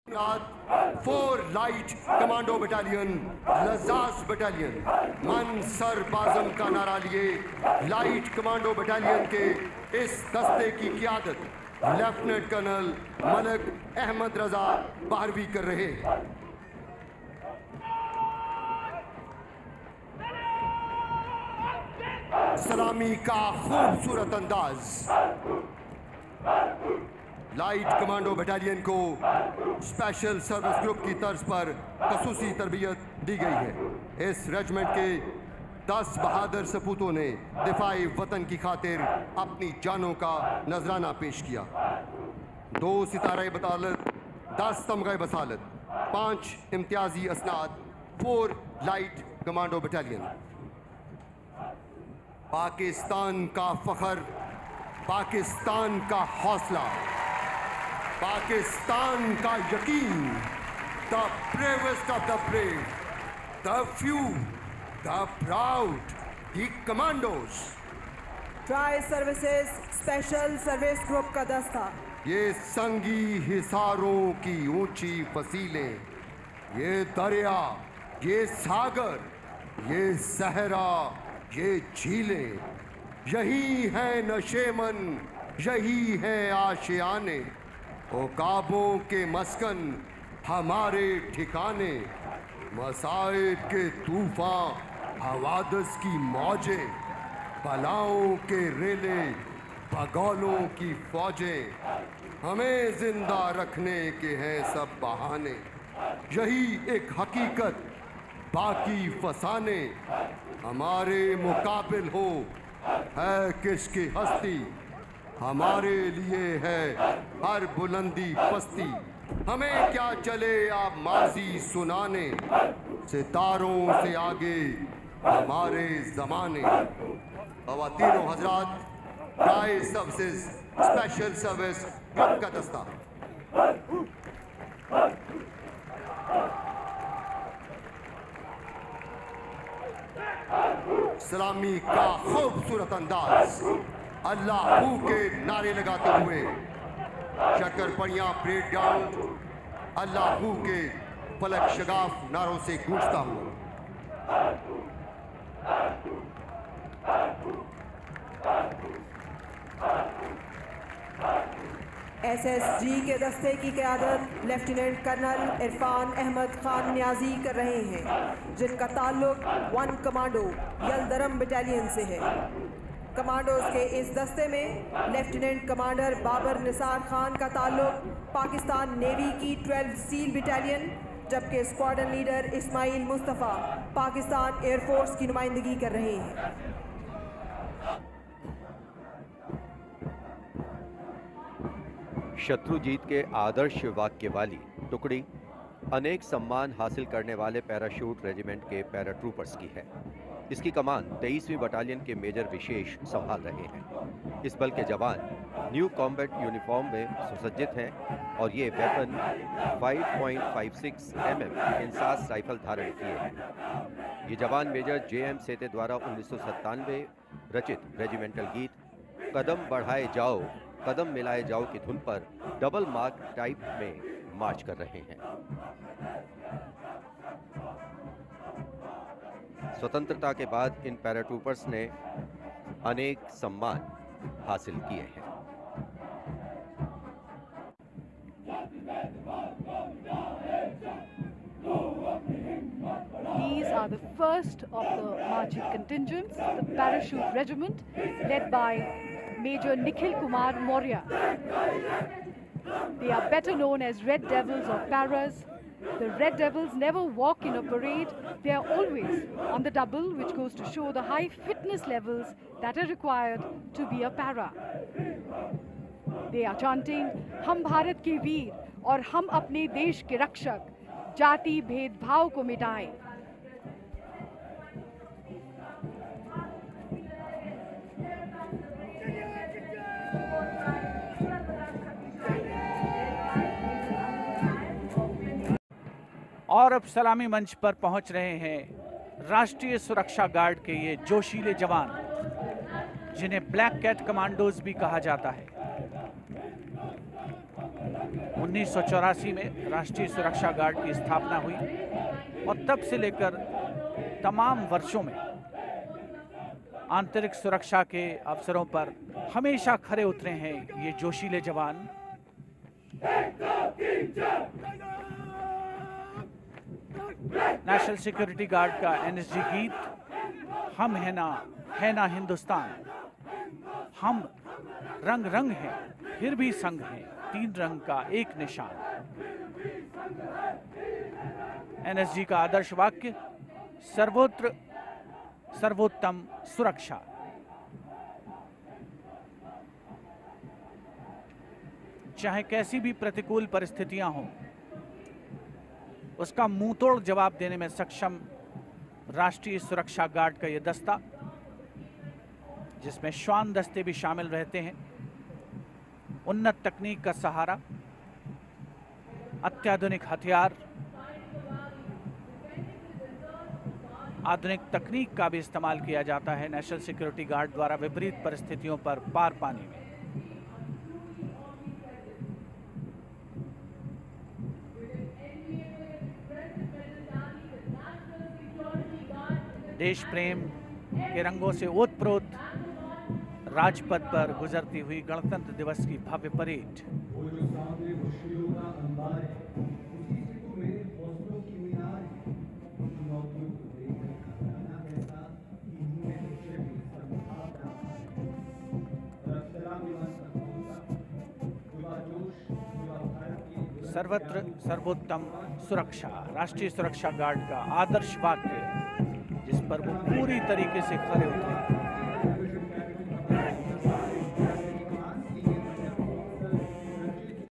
4 light commando battalion, लजास battalion मन सर बाज़म का नारा लिए लाइट कमांडो बटालियन के इस दस्ते की क़ियादत लेफ्टिनेंट कर्नल मलिक अहमद रजा बारहवीं कर रहे हैं। सलामी का खूबसूरत अंदाज। लाइट कमांडो बटालियन को स्पेशल सर्विस ग्रुप की तर्ज पर खसूसी तरबियत दी गई है। इस रेजिमेंट के 10 बहादुर सपूतों ने दिफाई वतन की खातिर अपनी जानों का नजराना पेश किया। 2 सितारे बसालत, 10 तमगे बसालत, 5 इम्तियाजी असनाद, 4 लाइट कमांडो बटालियन। पाकिस्तान का फख्र, पाकिस्तान का हौसला, पाकिस्तान का यकीन। The bravest of the brave, the few, the proud, the commandos. Tri services special service group का दस्ता। ये संगी हिसारों की ऊंची फसीलें, ये दरिया, ये सागर, ये सहरा, ये झीलें, यही है नशेमन, यही है आशियाने। उकाबों के मस्कन हमारे ठिकाने, मसाइब के तूफान, हवादस की मौजें, बलाओं के रेले, भगौलों की फौजें। हमें जिंदा रखने के हैं सब बहाने, यही एक हकीकत बाकी फसाने। हमारे मुकाबिल हो है किसकी हस्ती, हमारे लिए है हर बुलंदी पस्ती। हमें क्या चले आप माजी सुनाने, सितारों से आगे हमारे जमाने। ख़वातीनो हजरात, tri services special service group का दस्ता। सलामी का खूबसूरत अंदाज। अल्लाहू के नारे लगाते हुए शक्करपड़ियां परेड ग्राउंड अल्लाहू के फलक शगाफ नारों से गूंजता हुआ। SSG के दस्ते की क़यादत लेफ्टिनेंट कर्नल इरफान अहमद खान न्याजी कर रहे हैं, जिनका ताल्लुक 1 कमांडो यलदरम बटालियन से है। कमांडोज के इस दस्ते में लेफ्टिनेंट कमांडर बाबर निसार खान का ताल्लुक पाकिस्तान नेवी की 12 सील बटालियन, जबकि squadron leader Ismail Mustafa Pakistan air force की नुमाइंदगी कर रहे हैं। शत्रुजीत के आदर्श वाक्य वाली टुकड़ी अनेक सम्मान हासिल करने वाले पैराशूट रेजिमेंट के पैराट्रूपर्स की है। इसकी कमान 23वीं बटालियन के मेजर विशेष संभाल रहे हैं। इस बल के जवान न्यू कॉम्बैट यूनिफॉर्म में सुसज्जित हैं और ये वेपन 5.56 mm इंसास राइफल धारण किए हैं। ये जवान मेजर JM सेते द्वारा 1997 रचित रेजिमेंटल गीत कदम बढ़ाए जाओ कदम मिलाए जाओ की धुन पर डबल मार्क टाइप में मार्च कर रहे हैं। स्वतंत्रता के बाद इन पैराट्रूपर्स ने अनेक सम्मान हासिल किए हैं। These are the first of the marching contingents, the Parachute Regiment, led by Major Nikhil Kumar Maurya. They are better known as Red Devils or Paras. The Red Devils never walk in a parade. They are always on the double, which goes to show the high fitness levels that are required to be a para. They are chanting, "हम भारत के वीर और हम अपने देश के रक्षक, जाति भेदभाव को मिटाएं." और अब सलामी मंच पर पहुंच रहे हैं राष्ट्रीय सुरक्षा गार्ड के ये जोशीले जवान, जिन्हें ब्लैक कैट कमांडोज भी कहा जाता है। 1984 में राष्ट्रीय सुरक्षा गार्ड की स्थापना हुई और तब से लेकर तमाम वर्षों में आंतरिक सुरक्षा के अवसरों पर हमेशा खरे उतरे हैं ये जोशीले जवान। नेशनल सिक्योरिटी गार्ड का एनएसजी गीत हम है ना हिंदुस्तान, हम रंग रंग हैं फिर भी संग हैं, तीन रंग का एक निशान। एनएसजी का आदर्श वाक्य सर्वोत्र सर्वोत्तम सुरक्षा। चाहे कैसी भी प्रतिकूल परिस्थितियां हों, उसका मुंहतोड़ जवाब देने में सक्षम राष्ट्रीय सुरक्षा गार्ड का यह दस्ता, जिसमें श्वान दस्ते भी शामिल रहते हैं, उन्नत तकनीक का सहारा, अत्याधुनिक हथियार, आधुनिक तकनीक का भी इस्तेमाल किया जाता है नेशनल सिक्योरिटी गार्ड द्वारा विपरीत परिस्थितियों पर पार पाने में। देश प्रेम के रंगों से ओतप्रोत राजपथ पर गुजरती हुई गणतंत्र दिवस की भव्य परेड। सर्वत्र सर्वोत्तम सुरक्षा, राष्ट्रीय सुरक्षा गार्ड का आदर्श वाक्य, जिस पर वो पूरी तरीके से खरे उतरे।